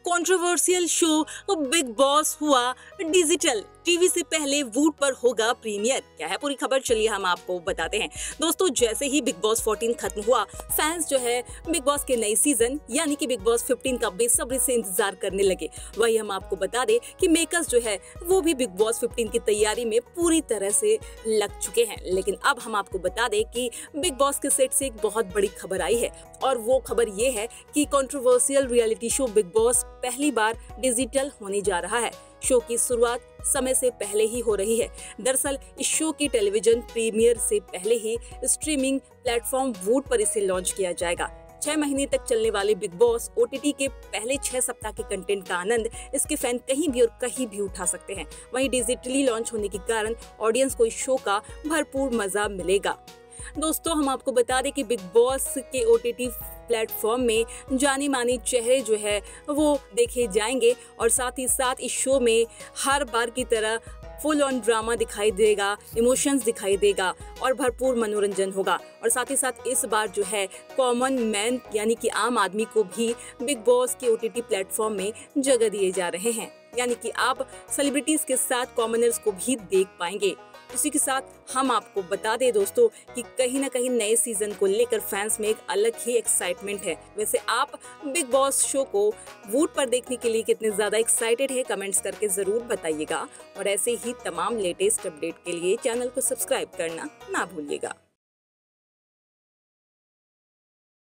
Controversial show Bigg Boss हुआ digital. TV से पहले वूट पर होगा प्रीमियर। क्या है पूरी खबर, चलिए हम आपको बताते हैं। दोस्तों, जैसे ही बिग बॉस 14 खत्म हुआ, फैंस जो है बिग बॉस के नए सीजन यानी कि बिग बॉस 15 का बेसब्री से इंतजार करने लगे। वही हम आपको बता दें कि मेकर्स जो है वो भी बिग बॉस 15 की तैयारी में पूरी तरह से लग चुके हैं। लेकिन अब हम आपको बता दें कि बिग बॉस के सेट से एक बहुत बड़ी खबर आई है, और वो खबर ये है कि controversial reality show Bigg Boss पहली बार डिजिटल होने जा रहा है। शो की शुरुआत समय से पहले ही हो रही है। दरअसल इस शो की टेलीविजन प्रीमियर से पहले ही स्ट्रीमिंग प्लेटफॉर्म वूट पर इसे लॉन्च किया जाएगा। 6 महीने तक चलने वाले बिग बॉस ओटीटी के पहले 6 सप्ताह के कंटेंट का आनंद इसके फैन कहीं भी और कहीं भी उठा सकते हैं। वहीं डिजिटली लॉन्च होने के कारण ऑडियंस को इस शो का भरपूर मजा मिलेगा। दोस्तों, हम आपको बता दें कि बिग बॉस के ओटीटी प्लेटफॉर्म में जाने माने चेहरे जो है वो देखे जाएंगे, और साथ ही साथ इस शो में हर बार की तरह फुल ऑन ड्रामा दिखाई देगा, इमोशंस दिखाई देगा और भरपूर मनोरंजन होगा। और साथ ही साथ इस बार जो है कॉमन मैन यानी कि आम आदमी को भी बिग बॉस के ओटीटी प्लेटफॉर्म में जगह दिए जा रहे हैं, यानी कि आप सेलिब्रिटीज के साथ कॉमनर्स को भी देख पाएंगे। इसी के साथ हम आपको बता दें दोस्तों कि कहीं ना कहीं नए सीजन को लेकर फैंस में एक अलग ही एक्साइटमेंट है। वैसे आप बिग बॉस शो को वोट पर देखने के लिए कितने ज्यादा एक्साइटेड है, कमेंट्स करके जरूर बताइएगा। और ऐसे ही तमाम लेटेस्ट अपडेट के लिए चैनल को सब्सक्राइब करना ना भूलिएगा।